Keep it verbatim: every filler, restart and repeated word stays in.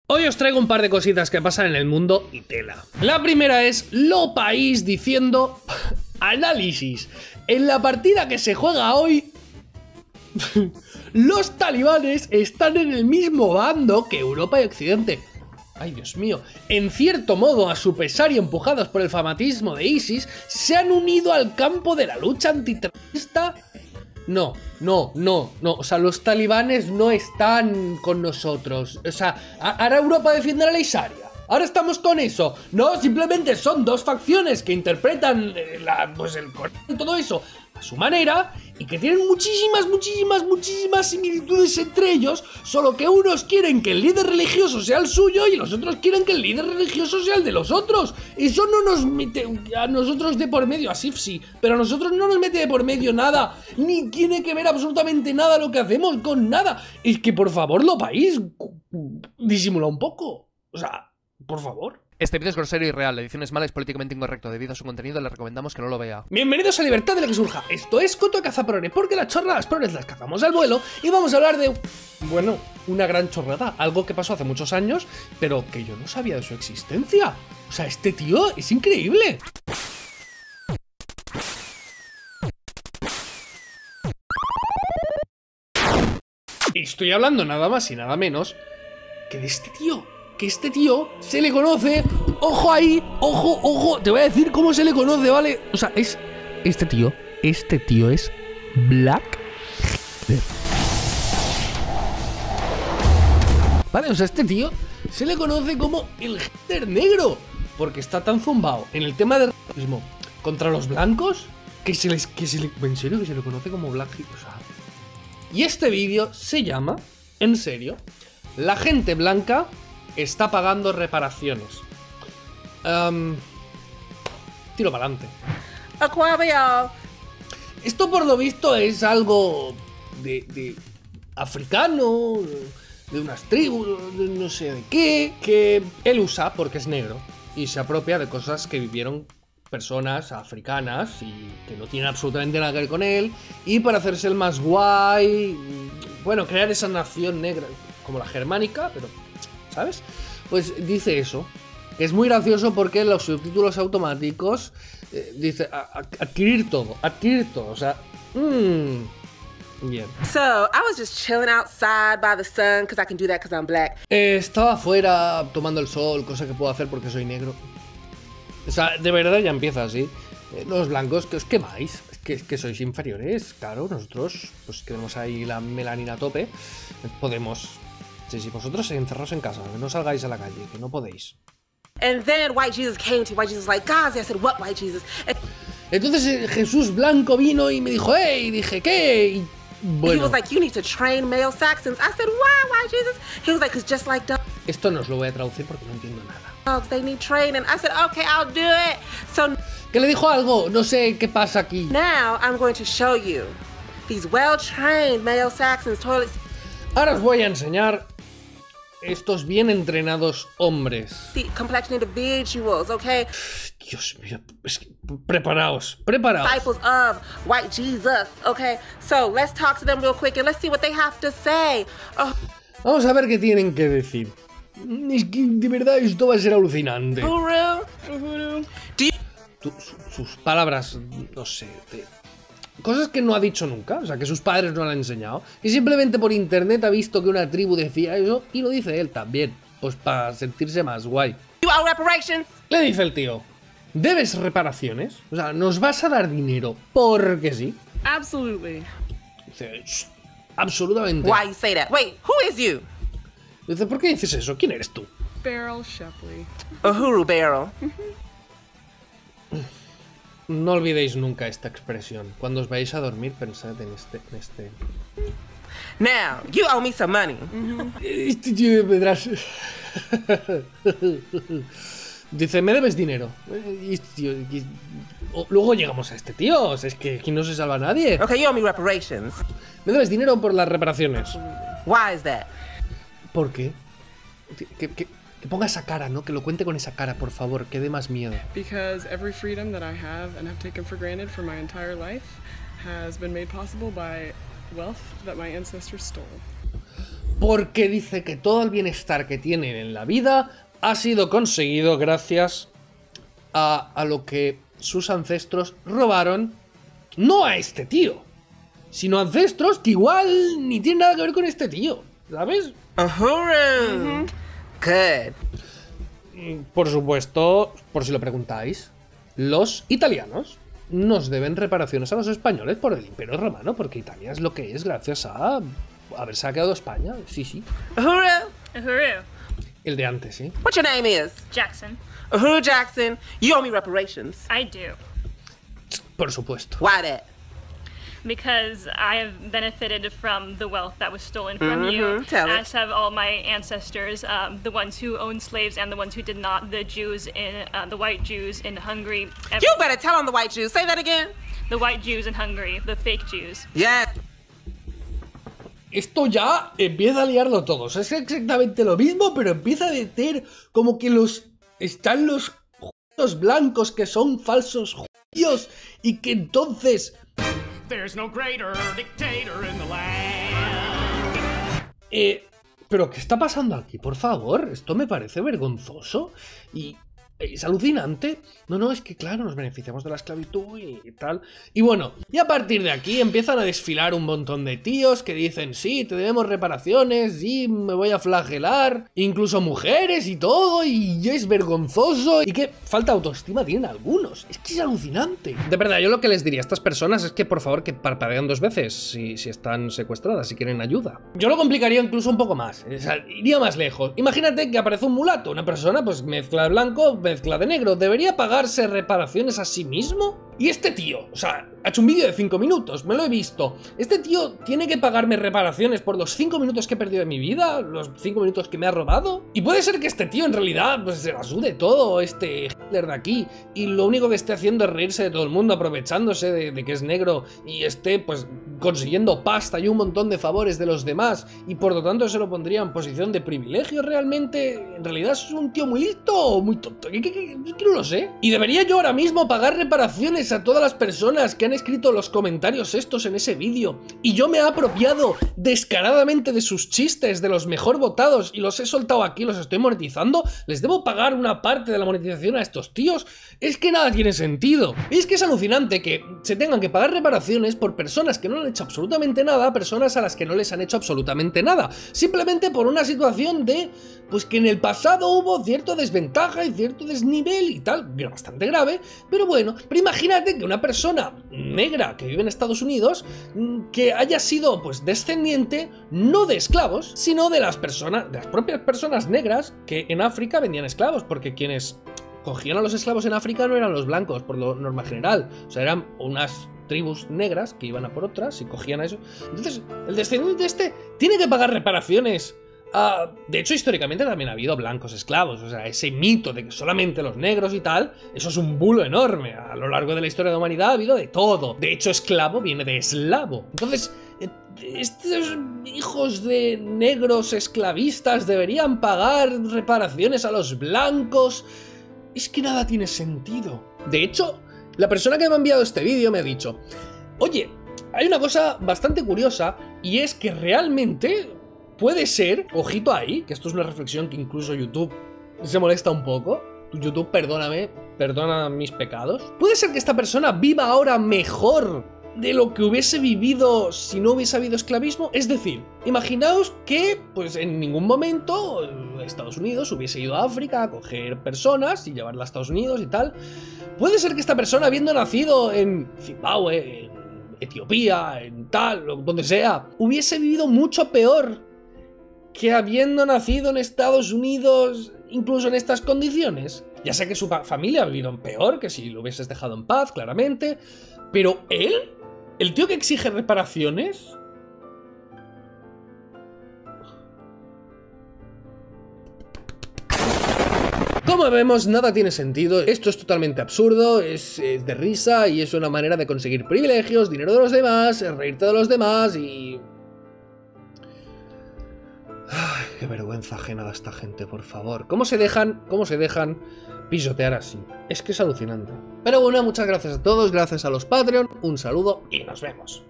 Hoy os traigo un par de cositas que pasan en el mundo y tela. La primera es Lo País diciendo análisis. En la partida que se juega hoy, los talibanes están en el mismo bando que Europa y Occidente. Ay, Dios mío. En cierto modo, a su pesar y empujados por el fanatismo de ISIS, se han unido al campo de la lucha antiterrorista. No, no, no, no. O sea, los talibanes no están con nosotros. O sea, ahora Europa defiende a la Sharia. Ahora estamos con eso. No, simplemente son dos facciones que interpretan eh, la, pues el Corán y todo eso a su manera y que tienen muchísimas, muchísimas, muchísimas similitudes entre ellos, solo que unos quieren que el líder religioso sea el suyo y los otros quieren que el líder religioso sea el de los otros. Eso no nos mete a nosotros de por medio, a S I F sí, pero a nosotros no nos mete de por medio nada, ni tiene que ver absolutamente nada lo que hacemos con nada. Es que por favor, Lo País, disimula un poco. O sea, por favor. Este vídeo es grosero y real, la edición es mala y es políticamente incorrecto. Debido a su contenido le recomendamos que no lo vea. Bienvenidos a Libertad de la que surja. Esto es Coto Cazaprone, porque las chorradas prones las cazamos al vuelo. Y vamos a hablar de, bueno, una gran chorrada. Algo que pasó hace muchos años, pero que yo no sabía de su existencia. O sea, este tío es increíble. Estoy hablando nada más y nada menos que de este tío. Que este tío se le conoce, ojo ahí, ojo, ojo, te voy a decir cómo se le conoce, ¿vale? O sea, es, este tío, este tío es Black Hitler. Vale, o sea, este tío se le conoce como el Hitler negro, porque está tan zumbado en el tema del racismo contra los blancos, que se les, que se le, en serio, que se le conoce como Black Hitler, o sea. Y este vídeo se llama, en serio, la gente blanca está pagando reparaciones. Um, tiro para adelante. Esto por lo visto es algo de, de africano, de unas tribus, de no sé de qué, que él usa porque es negro y se apropia de cosas que vivieron personas africanas y que no tienen absolutamente nada que ver con él, y para hacerse el más guay, bueno, crear esa nación negra como la germánica, pero ¿sabes? Pues dice eso. Es muy gracioso porque los subtítulos automáticos eh, dice a, a, adquirir todo, adquirir todo, o sea, mmm, bien. So, I was just chilling outside by the sun because I can do that because I'm black. Eh, estaba afuera tomando el sol, cosa que puedo hacer porque soy negro. O sea, de verdad ya empieza así. Eh, los blancos, que os quemáis, es que, que sois inferiores, claro, nosotros pues tenemos ahí la melanina a tope, podemos. Sí, sí, vosotros encerraos en casa, que no salgáis a la calle, que no podéis. And then white Jesus came to white Jesus like, guys, I said, what white Jesus? And entonces eh, Jesús blanco vino y me dijo, hey, y dije, ¿qué? Y bueno. He was like, you need to train male Saxons. I said, why white Jesus? He was like, cause just like dogs. Esto no os lo voy a traducir porque no entiendo nada. They need training. I said, okay, I'll do it. So que le dijo algo, no sé qué pasa aquí. Now I'm going to show you these well-trained male Saxons toilets. Ahora os voy a enseñar estos bien entrenados hombres. The complexion individuals, okay? Dios mío, es que, preparaos, preparaos. Disciples of white Jesus, okay? So let's talk to them real quick and let's see what they have to say. Oh. Vamos a ver qué tienen que decir. Es que de verdad esto va a ser alucinante. Uhuru, uhuru. Tu, su, sus palabras, no sé, de, cosas que no ha dicho nunca, o sea, que sus padres no le han enseñado, y simplemente por internet ha visto que una tribu decía eso y lo dice él también, pues para sentirse más guay. Le dice el tío, ¿debes reparaciones? O sea, ¿nos vas a dar dinero porque sí? Absolutely. Dice, absolutamente. Why you say that? Wait, who is you? Dice, ¿por qué dices eso? ¿Quién eres tú? Beryl Shepley. Uhuru Beryl. No olvidéis nunca esta expresión. Cuando os vayáis a dormir, pensad en este... En este... Now, you owe me some money. Este tío me das... Dice, me debes dinero. Y este tío... y... Luego llegamos a este tío. O sea, es que aquí no se salva nadie. Okay, you owe me reparations. Me debes dinero por las reparaciones. Why is that? ¿Por qué? ¿Qué, qué? Que ponga esa cara, ¿no? Que lo cuente con esa cara, por favor, que dé más miedo. Because every freedom that I have and have taken for granted for my entire life has been made possible by wealth that my ancestors stole. porque dice que todo el bienestar que tienen en la vida ha sido conseguido gracias a, a lo que sus ancestros robaron, no a este tío, sino ancestros que igual ni tienen nada que ver con este tío, ¿sabes? Uh-huh. Good. Por supuesto, por si lo preguntáis, los italianos nos deben reparaciones a los españoles por el Imperio Romano, porque Italia es lo que es gracias a haber saqueado España. Sí, sí. Uhuru. Uhuru. El de antes, ¿sí? What your name is? Jackson. Uhuru Jackson. You owe me reparations. I do. Por supuesto. Why that? Because I have benefited from the wealth that was stolen from Mhm, you, tell it. as have all my ancestors, um, the ones who owned slaves and the ones who did not, the Jews in, uh, the white Jews in Hungary. ev- You better tell on the white Jews. Say that again. The white Jews in Hungary, the fake Jews. Yeah. Esto ya empieza a liarlo todo. O sea, es exactamente lo mismo, pero empieza a meter como que los... Están los judíos blancos que son falsos judíos y que entonces... There's no greater dictator in the land. Eh, ¿pero qué está pasando aquí? Por favor, esto me parece vergonzoso y es alucinante. No, no, es que claro, nos beneficiamos de la esclavitud y tal. Y bueno, y a partir de aquí empiezan a desfilar un montón de tíos que dicen, sí, te debemos reparaciones, sí, me voy a flagelar, incluso mujeres y todo, y es vergonzoso. Y que falta autoestima tienen algunos. Es que es alucinante. De verdad, yo lo que les diría a estas personas es que por favor que parpadean dos veces si, si están secuestradas, si quieren ayuda. Yo lo complicaría incluso un poco más, o sea, iría más lejos. Imagínate que aparece un mulato, una persona pues mezcla de blanco, mezcla de negro, ¿debería pagarse reparaciones a sí mismo? Y este tío, o sea, ha hecho un vídeo de cinco minutos, me lo he visto. Este tío tiene que pagarme reparaciones por los cinco minutos que he perdido de mi vida, los cinco minutos que me ha robado. Y puede ser que este tío en realidad pues se la sude todo, este Hitler de aquí, y lo único que esté haciendo es reírse de todo el mundo, aprovechándose de, de que es negro y esté pues consiguiendo pasta y un montón de favores de los demás, y por lo tanto se lo pondría en posición de privilegio realmente. En realidad es un tío muy listo o muy tonto, que, que, que, que no lo sé. Y debería yo ahora mismo pagar reparaciones a todas las personas que han escrito los comentarios estos en ese vídeo, y yo me he apropiado descaradamente de sus chistes, de los mejor votados, y los he soltado aquí, los estoy monetizando. ¿Les debo pagar una parte de la monetización a estos tíos? Es que nada tiene sentido. Y es que es alucinante que se tengan que pagar reparaciones por personas que no han hecho absolutamente nada, personas a las que no les han hecho absolutamente nada, simplemente por una situación de, pues que en el pasado hubo cierta desventaja y cierto desnivel y tal, bastante grave, pero bueno. Pero imagínate que una persona negra que vive en Estados Unidos, que haya sido pues descendiente no de esclavos, sino de las personas, de las propias personas negras que en África vendían esclavos, porque quienes cogían a los esclavos en África no eran los blancos, por lo norma general, o sea, eran unas tribus negras que iban a por otras y cogían a eso. Entonces, el descendiente este tiene que pagar reparaciones. Uh, de hecho, históricamente también ha habido blancos esclavos, o sea, ese mito de que solamente los negros y tal, eso es un bulo enorme. A lo largo de la historia de la humanidad ha habido de todo. De hecho, esclavo viene de eslavo. Entonces, estos hijos de negros esclavistas deberían pagar reparaciones a los blancos. Es que nada tiene sentido. De hecho, la persona que me ha enviado este vídeo me ha dicho, oye, hay una cosa bastante curiosa, y es que realmente puede ser, ojito ahí, que esto es una reflexión que incluso YouTube se molesta un poco. YouTube, perdóname, perdona mis pecados. Puede ser que esta persona viva ahora mejor de lo que hubiese vivido si no hubiese habido esclavismo. Es decir, imaginaos que pues en ningún momento Estados Unidos hubiese ido a África a coger personas y llevarlas a Estados Unidos y tal. Puede ser que esta persona, habiendo nacido en Zimbabue, en Etiopía, en tal, donde sea, hubiese vivido mucho peor que habiendo nacido en Estados Unidos, incluso en estas condiciones. Ya sé que su familia ha vivido peor que si lo hubieses dejado en paz, claramente, pero él, el tío que exige reparaciones, como vemos, nada tiene sentido. Esto es totalmente absurdo, es, es de risa y es una manera de conseguir privilegios, dinero de los demás, reírte de los demás y... Ay, qué vergüenza ajena da esta gente, por favor. ¿Cómo se dejan, cómo se dejan pisotear así? Es que es alucinante. Pero bueno, muchas gracias a todos, gracias a los Patreon, un saludo y nos vemos.